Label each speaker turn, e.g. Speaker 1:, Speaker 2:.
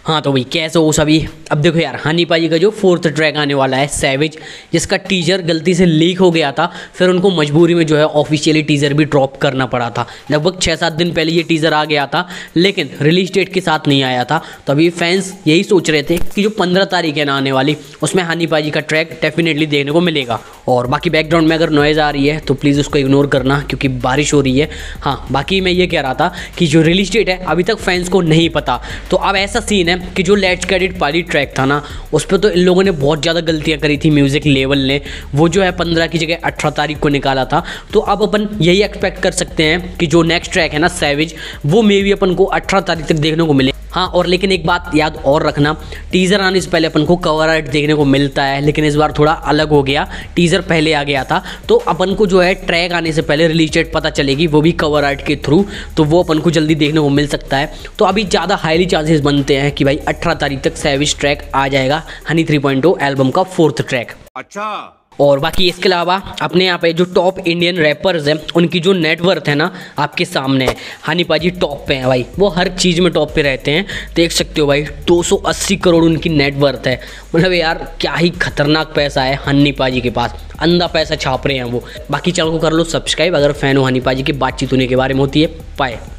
Speaker 1: हाँ तो भाई कैसे हो सभी। अब देखो यार, हनी पाजी का जो 4th ट्रैक आने वाला है सैविज, जिसका टीजर गलती से लीक हो गया था, फिर उनको मजबूरी में जो है ऑफिशियली टीजर भी ड्रॉप करना पड़ा था। लगभग 6-7 दिन पहले ये टीजर आ गया था, लेकिन रिलीज डेट के साथ नहीं आया था। तो अभी फैंस यही सोच रहे थे कि जो 15 तारीख है ना आने वाली, उसमें हनी पाजी का ट्रैक डेफिनेटली देखने को मिलेगा। और बाकी बैकग्राउंड में अगर नॉइज़ आ रही है तो प्लीज़ उसको इग्नोर करना, क्योंकि बारिश हो रही है। हाँ बाकी मैं ये कह रहा था कि जो रिलीज डेट है अभी तक फैंस को नहीं पता। तो अब ऐसा सीन है कि जो लेट्स गेट इट पाजी ट्रैक था ना, उस पर तो इन लोगों ने बहुत ज़्यादा गलतियां करी थी म्यूज़िक लेवल ने। वो जो है 15 की जगह 18 तारीख को निकाला था। तो अब अपन यही एक्सपेक्ट कर सकते हैं कि जो नेक्स्ट ट्रैक है ना सैविज, वो मे भी अपन को 18 तारीख तक देखने को मिले। हाँ और लेकिन एक बात याद और रखना, टीज़र आने से पहले अपन को कवर आर्ट देखने को मिलता है, लेकिन इस बार थोड़ा अलग हो गया। टीज़र पहले आ गया था, तो अपन को जो है ट्रैक आने से पहले रिलीज डेट पता चलेगी, वो भी कवर आर्ट के थ्रू। तो वो अपन को जल्दी देखने को मिल सकता है। तो अभी ज़्यादा हाईली चांसेस बनते हैं कि भाई 18 तारीख तक सैविज ट्रैक आ जाएगा, हनी 3.0 एल्बम का 4th ट्रैक।
Speaker 2: अच्छा।
Speaker 1: और बाकी इसके अलावा अपने यहाँ पे जो टॉप इंडियन रैपर्स हैं, उनकी जो नेटवर्थ है ना आपके सामने है। हनी पाजी टॉप पे हैं भाई, वो हर चीज़ में टॉप पे रहते हैं। देख सकते हो भाई 280 करोड़ उनकी नेटवर्थ है। मतलब यार क्या ही खतरनाक पैसा है हनी पाजी के पास, अंधा पैसा छाप रहे हैं वो। बाकी चैनल को कर लो सब्सक्राइब अगर फैन हो हनी पाजी की। बातचीत होने के बारे में होती है। बाय।